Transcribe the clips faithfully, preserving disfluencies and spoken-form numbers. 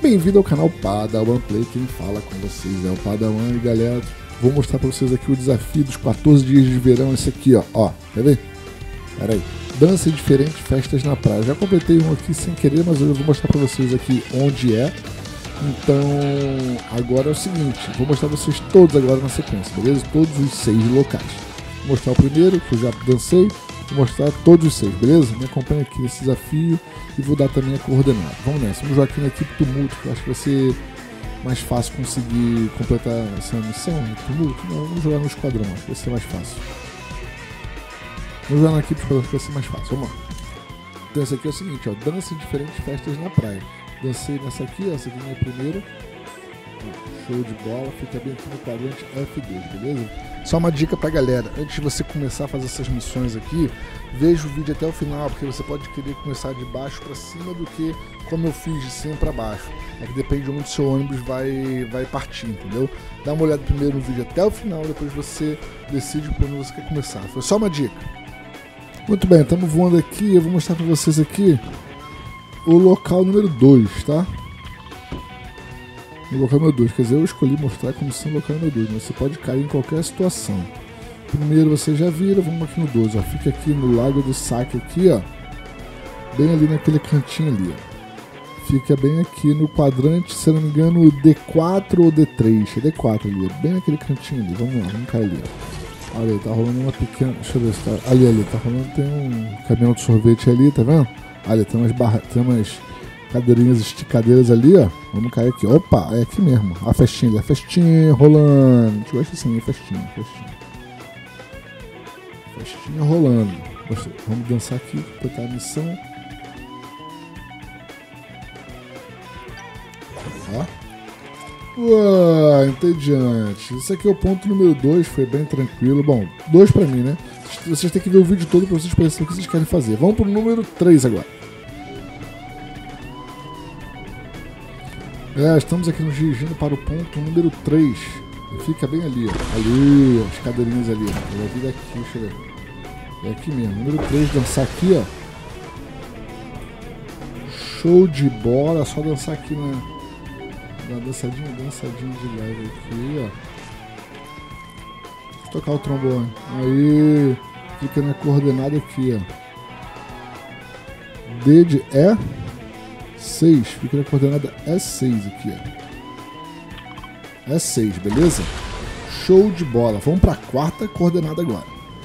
bem-vindo ao canal Padawan Play. Quem fala com vocês é o Padawan. E galera, vou mostrar pra vocês aqui o desafio dos quatorze dias de verão. Esse aqui, ó, ó, quer ver? Pera aí. Dança diferente, festas na praia. Já completei um aqui sem querer, mas eu vou mostrar pra vocês aqui onde é. Então, agora é o seguinte, vou mostrar pra vocês todos agora na sequência, beleza? Todos os seis locais. Vou mostrar o primeiro, que eu já dancei. Vou mostrar todos os seis, beleza? Me acompanha aqui nesse desafio e vou dar também a coordenada. Vamos nessa, vamos jogar aqui na equipe Tumulto, que eu acho que vai ser mais fácil conseguir completar essa missão. Tumulto? Não, vamos jogar no esquadrão, acho que vai ser mais fácil. Vamos jogar na equipe Esquadrão, acho que vai ser mais fácil, vamos lá. Então esse aqui é o seguinte, ó, dança em diferentes festas na praia. Dancei nessa aqui, ó, essa aqui é a minha primeira. Show de bola, fica bem aqui no quadrante F dois, beleza? Só uma dica pra galera, antes de você começar a fazer essas missões aqui, veja o vídeo até o final, porque você pode querer começar de baixo pra cima do que como eu fiz, de cima pra baixo. É que depende de onde o seu ônibus vai, vai partir, entendeu? Dá uma olhada primeiro no vídeo até o final, depois você decide por onde você quer começar. Foi só uma dica. Muito bem, estamos voando aqui, eu vou mostrar pra vocês aqui o local número dois, tá? No local número dois, quer dizer, eu escolhi mostrar como sendo o local número dois, mas você pode cair em qualquer situação. Primeiro você já vira, vamos aqui no dois, ó, fica aqui no Lago do Saque aqui, ó, bem ali naquele cantinho ali, ó. Fica bem aqui no quadrante, se eu não me engano, D quatro ou D três, é D quatro ali, bem naquele cantinho ali, vamos lá, vamos cair ali, ó. Olha aí, tá rolando uma pequena, deixa eu ver se tá, ali, ali, tá rolando, tem um caminhão de sorvete ali, tá vendo? Olha, tem umas barras, tem umas cadeirinhas esticadeiras ali, ó. Vamos cair aqui. Opa, é aqui mesmo. A festinha ali, a festinha rolando. A gente gosta assim, festinha, festinha. Festinha rolando. Vamos dançar aqui, completar a missão. Ó. Uau, entediante. Esse aqui é o ponto número dois, foi bem tranquilo. Bom, dois pra mim, né? Vocês têm que ver o vídeo todo pra vocês perceberem o que vocês querem fazer. Vamos pro número três agora. É, estamos aqui nos dirigindo para o ponto número três. Fica bem ali, ó. Ali, as cadeirinhas ali. Eu vou vir daqui, deixa eu ver. É aqui mesmo. Número três, dançar aqui, ó. Show de bola. Só dançar aqui na, na dançadinha, dançadinha de leve aqui, ó. Tocar o trombone. Aí, fica na coordenada aqui, ó. D de E. seis, fica na coordenada E seis aqui, ó. E seis, beleza? Show de bola. Vamos para a quarta coordenada agora.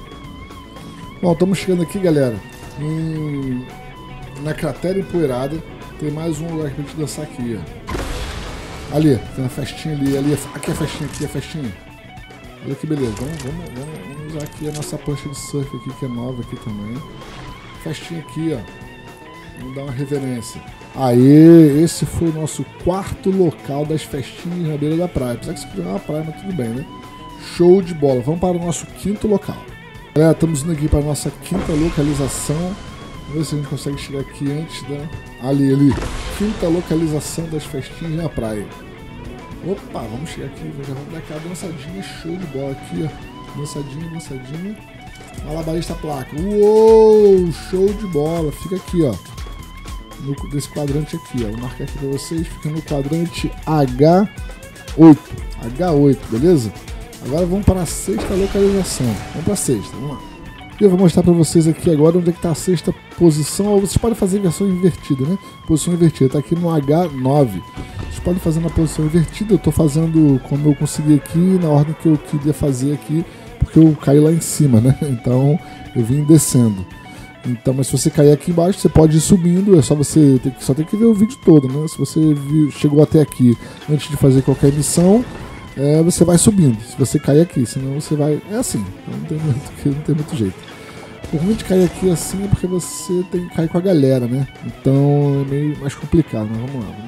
Bom, estamos chegando aqui, galera, em... na cratera empoeirada. Tem mais um lugar pra gente dançar aqui, ó. Ali, tem uma festinha ali, ali. Aqui é a festinha, aqui é a festinha. Olha que beleza. Vamos, vamos, vamos, vamos usar aqui a nossa prancha de surf aqui, que é nova aqui também. Festinha aqui, ó. Vamos dar uma reverência. Aê, esse foi o nosso quarto local das festinhas na beira da praia. Apesar que isso aqui não é uma praia, mas tudo bem, né? Show de bola. Vamos para o nosso quinto local. Galera, estamos indo aqui para a nossa quinta localização. Vamos ver se a gente consegue chegar aqui antes da... Ali, ali. Quinta localização das festinhas na praia. Opa, vamos chegar aqui. Já vamos dar aquela dançadinha. Show de bola aqui, ó. Dançadinha, dançadinha. Malabarista placa. Uou, show de bola. Fica aqui, ó. No, desse quadrante aqui, ó. Vou marcar aqui pra vocês. Fica no quadrante H oito. H oito, beleza? Agora vamos para a sexta localização. Vamos para a sexta, vamos lá. E eu vou mostrar pra vocês aqui agora onde é que tá a sexta posição. Vocês podem fazer versão invertida, né? Posição invertida, tá aqui no H nove. Vocês podem fazer na posição invertida. Eu tô fazendo como eu consegui aqui, na ordem que eu queria fazer aqui, porque eu caí lá em cima, né? Então eu vim descendo. Então, mas se você cair aqui embaixo, você pode ir subindo, é só você ter que, só tem que ver o vídeo todo, né? Se você viu, chegou até aqui antes de fazer qualquer missão, é, você vai subindo. Se você cair aqui, senão você vai... É assim, então não tem muito, não tem muito jeito. O ruim de cair aqui assim é porque você tem que cair com a galera, né? Então é meio mais complicado, mas vamos lá, vamos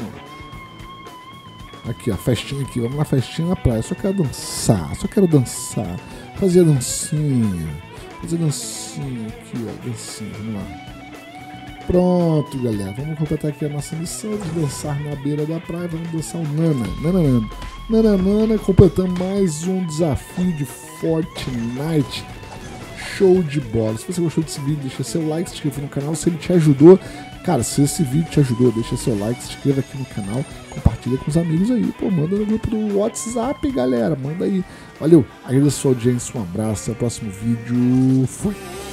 lá. Aqui, ó, festinha aqui, vamos na festinha na praia. Eu só quero dançar, só quero dançar, fazer a dancinha. Fazer dancinha aqui, ó, dancinha, vamos lá. Pronto, galera, vamos completar aqui a nossa missão de dançar na beira da praia. Vamos dançar o Nana, Nana, Nana, Nana, Nana. Completamos mais um desafio de Fortnite. Show de bola. Se você gostou desse vídeo, deixa seu like, se inscreva no canal. Se ele te ajudou, Cara, se esse vídeo te ajudou, deixa seu like, se inscreva aqui no canal, compartilha com os amigos aí, pô, manda no grupo do WhatsApp, galera, manda aí. Valeu, agradeço a sua audiência, um abraço, até o próximo vídeo, fui!